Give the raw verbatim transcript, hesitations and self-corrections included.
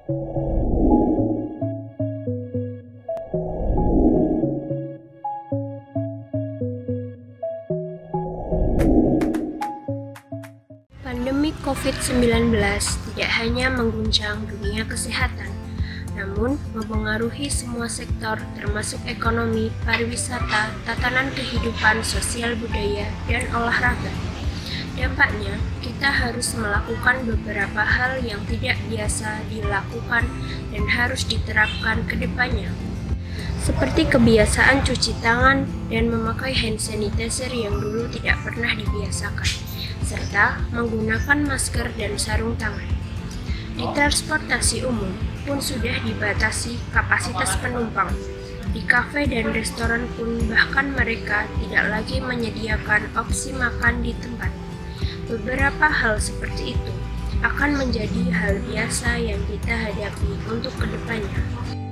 Pandemi covid sembilan belas tidak hanya mengguncang dunia kesehatan, namun mempengaruhi semua sektor termasuk ekonomi, pariwisata, tatanan kehidupan sosial budaya, dan olahraga. Dampaknya, kita harus melakukan beberapa hal yang tidak biasa dilakukan dan harus diterapkan ke depannya, seperti kebiasaan cuci tangan dan memakai hand sanitizer yang dulu tidak pernah dibiasakan, serta menggunakan masker dan sarung tangan. Di transportasi umum pun sudah dibatasi kapasitas penumpang. Di kafe dan restoran pun bahkan mereka tidak lagi menyediakan opsi makan di tempat. Beberapa hal seperti itu akan menjadi hal biasa yang kita hadapi untuk kedepannya.